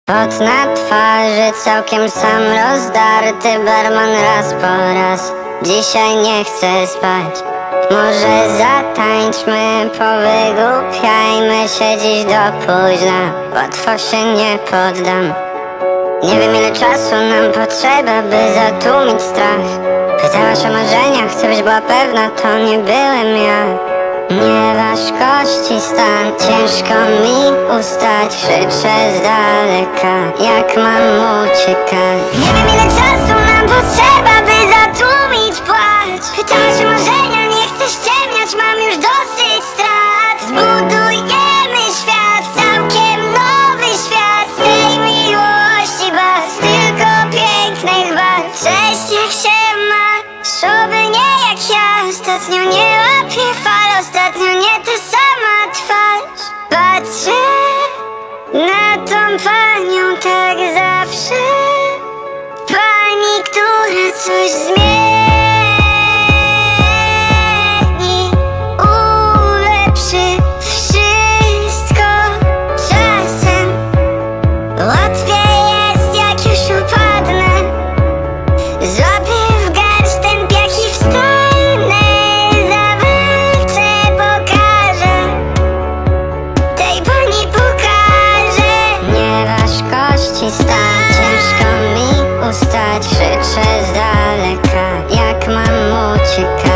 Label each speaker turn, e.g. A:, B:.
A: Pot na twarzy, całkiem sam rozdarty, barman raz po raz. Dzisiaj nie chcę spać. Może zatańczmy, powygłupiajmy się dziś do późna. Łatwo się nie poddam. Nie wiem, ile czasu nam potrzeba, by zatłumić strach. Pytałaś o marzenia, chcę być była pewna, to nie byłem ja. Nie waż kości stan, ciężko mi ustać, krzyczę z daleka, jak mam uciekać. Nie wiem, ile czasu nam potrzeba, by zatłumić płacz. Pytałaś o marzenia, nie chcę ściemniać, mam już dosyć strat. Zbudujemy świat, całkiem nowy świat. Z tej miłości baz, tylko pięknych bar. Cześć, jak się masz, oby nie jak ja. Ostatnio nie łapię fal, ostatnio nie ta sama twarz. Patrzę na tą panią tak zawsze. Pani, która coś zmieni, ulepszy wszystko czasem. Łatwiej jest, jak już upadnę. Złapię w garść ten piach i wstanę. Zawalczę, pokażę, tej pani pokażę. Nie waż kości stan, ciężko mi ustać, krzyczę z daleka, jak mam uciekać.